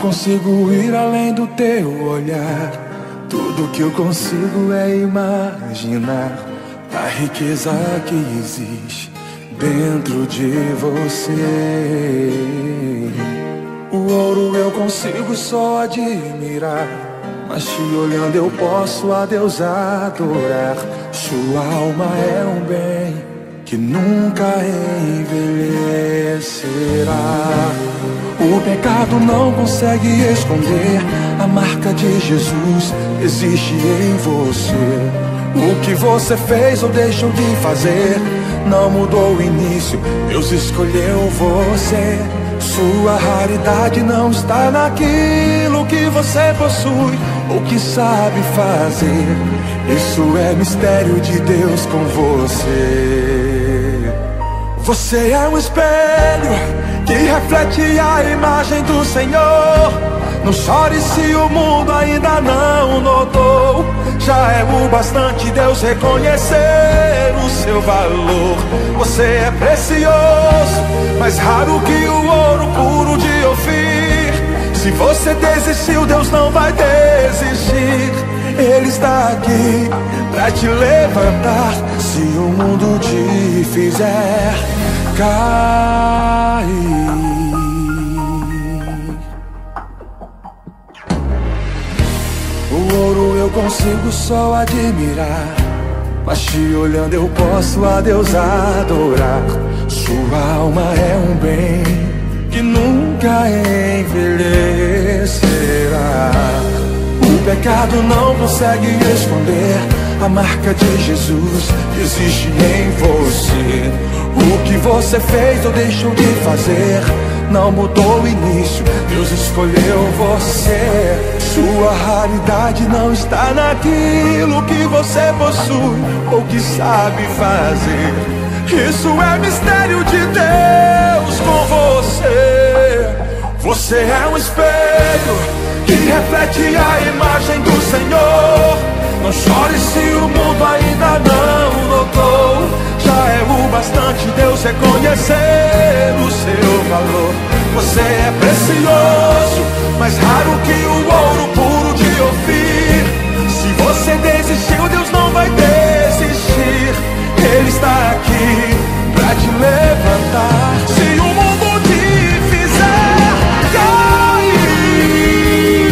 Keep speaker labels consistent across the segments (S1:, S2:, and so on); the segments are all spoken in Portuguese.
S1: consigo ir além do teu olhar. Tudo que eu consigo é imaginar a riqueza que existe dentro de você. O ouro eu consigo só admirar, mas te olhando eu posso a Deus adorar. Sua alma é um bem que nunca envelhecerá. O pecado não consegue esconder a marca de Jesus existe em você. O que você fez ou deixou de fazer não mudou o início, Deus escolheu você. Sua raridade não está naquilo que você possui ou que sabe fazer. Isso é mistério de Deus com você. Você é um espelho que reflete a imagem do Senhor. Não chore se o mundo ainda não notou. Já é o bastante Deus reconhecer o seu valor. Você é precioso, mais raro que o ouro puro de Ofir. Se você desistiu, Deus não vai desistir. Ele está aqui pra te levantar se o mundo te fizer cair. O ouro eu consigo só admirar, mas te olhando eu posso a Deus adorar. Sua alma é um bem que nunca envelhecerá. O pecado não consegue esconder a marca de Jesus que existe em você. O que você fez ou deixou de fazer não mudou o início, Deus escolheu você. Sua raridade não está naquilo que você possui ou que sabe fazer. Isso é mistério de Deus com você. Você é um espelho que reflete a imagem do Senhor. Não chore se o mundo ainda não notou. Já é o bastante Deus reconhecer o seu valor. Você é precioso, mais raro que o ouro puro de Ofir. Se você desistiu, Deus não vai desistir. Ele está aqui pra te levantar se o mundo te fizer cair.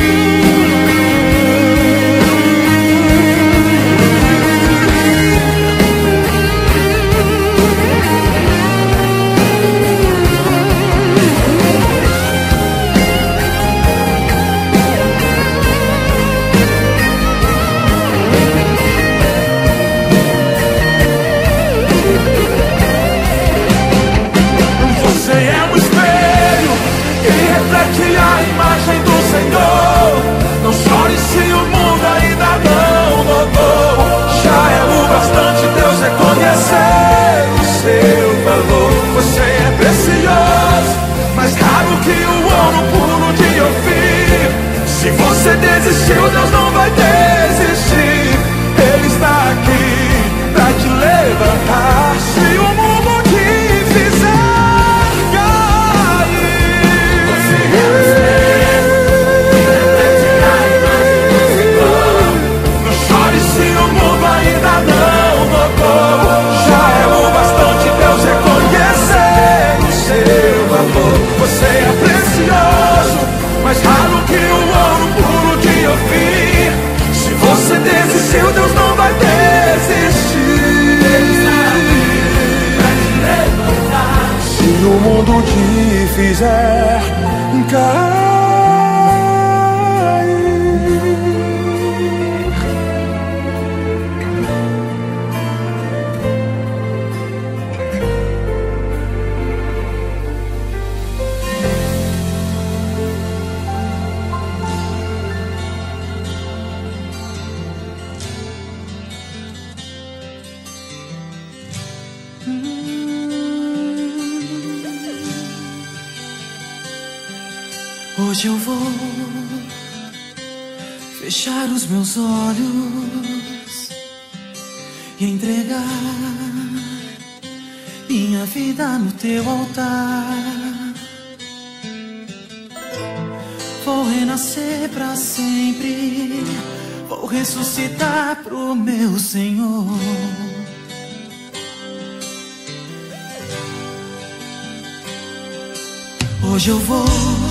S1: A imagem do Senhor. Não chore se o mundo ainda não notou. Já é o bastante Deus reconhecer o seu valor. Você é precioso, mais raro que o ouro puro de Ofir. Se você desistiu, Deus não vai desistir. Ele está aqui pra te levantar se o mundo te fizer. Já é o bastante Deus reconhecer o seu valor. Você é precioso, mais raro que o ouro puro de Ofir. Se você desistiu, Deus não vai desistir. Se o mundo te fizer cair.
S2: Hoje eu vou fechar os meus olhos e entregar minha vida no teu altar. Vou renascer pra sempre, vou ressuscitar pro meu Senhor. Hoje eu vou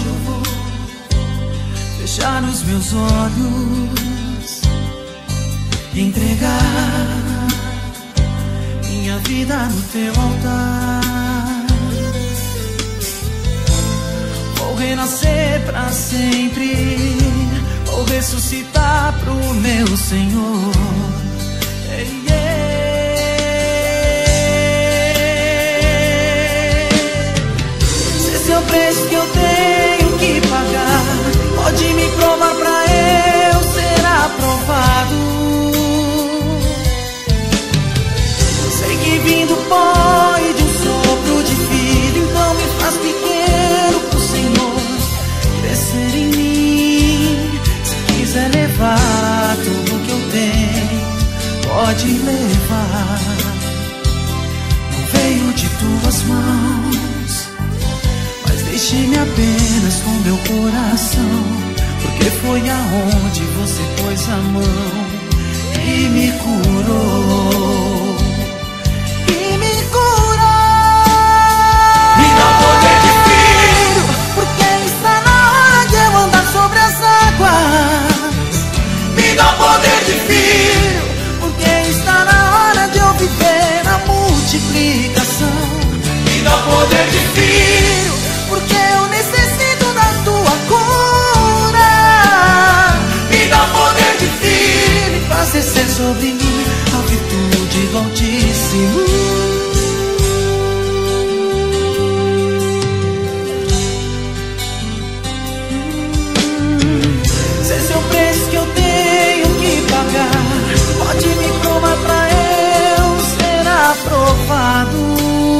S2: fechar os meus olhos e entregar minha vida no teu altar. Vou renascer pra sempre, vou ressuscitar pro meu Senhor. Esse é o preço que eu tenho que pagar. Pode me provar pra eu ser aprovado. Sei que vim do pó e de um sopro de vida, então me faz pequeno pro Senhor crescer em mim. Se quiser levar tudo que eu tenho, pode levar. Não veio de tuas mãos, mas deixe-me apenas com meu coração, porque foi aonde você pôs a mão e me curou. E me curou. Me dá poder de filho, porque está na hora de eu andar sobre as águas. Me dá poder de filho, porque está na hora de eu viver a multiplicação. Me dá poder de filho, porque eu necessito da tua cura. Me dá poder de filho, e faz descer sobre mim a virtude do Altíssimo. Se esse é o preço que eu tenho que pagar, pode me provar pra eu ser aprovado.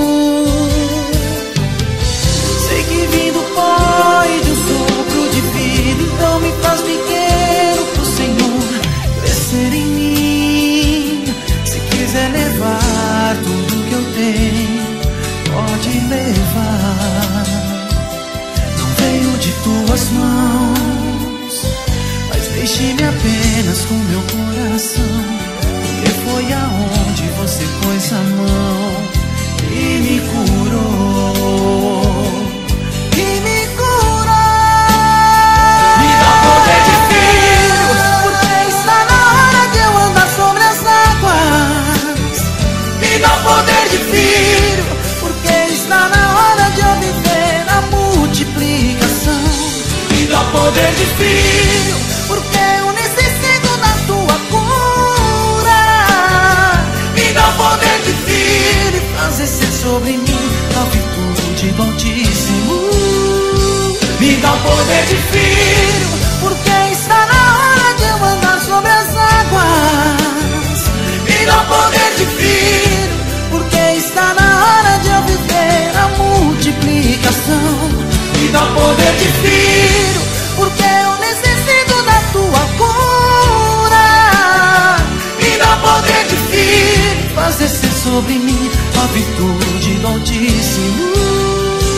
S2: Sei que vim do pó e de um sopro de vida, então me faz pequeno pro Senhor crescer em mim. Se quiser levar tudo que eu tenho, pode levar. Não veio de tuas mãos, mas deixe-me apenas com meu coração, porque foi aonde você pôs a mão e me curou. E me curou. Me dá poder de filho, porque está na hora de eu andar sobre as águas. Me dá poder de filho, porque está na hora de eu viver a multiplicação. Me dá poder de filho, porque eu necessito da tua cura. Me dá poder de filho, e faz descer sobre mim a virtude do Altíssimo. Me dá poder de filho, porque está na hora de eu andar sobre as águas. Me dá poder de filho, porque está na hora de eu viver a multiplicação. Me dá poder de filho, porque eu necessito da tua cura. Me dá poder de filho, faz descer sobre mim a virtude do Altíssimo.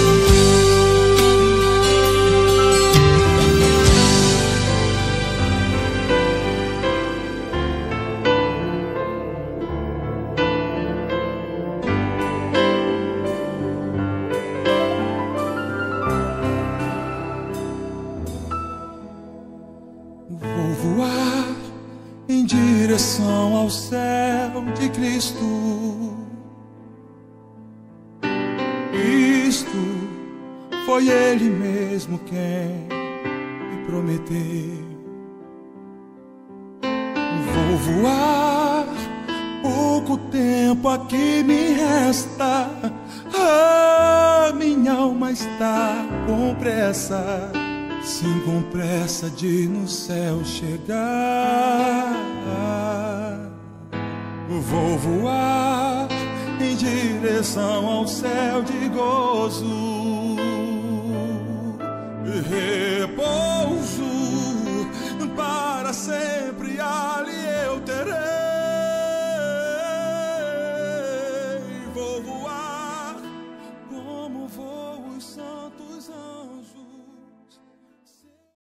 S1: Vou voar em direção ao céu de Cristo. Cristo foi Ele mesmo quem me prometeu. Vou voar, pouco tempo aqui me resta. A minha alma está com pressa, sim, com pressa de no céu chegar. Vou voar em direção ao céu de gozo, repouso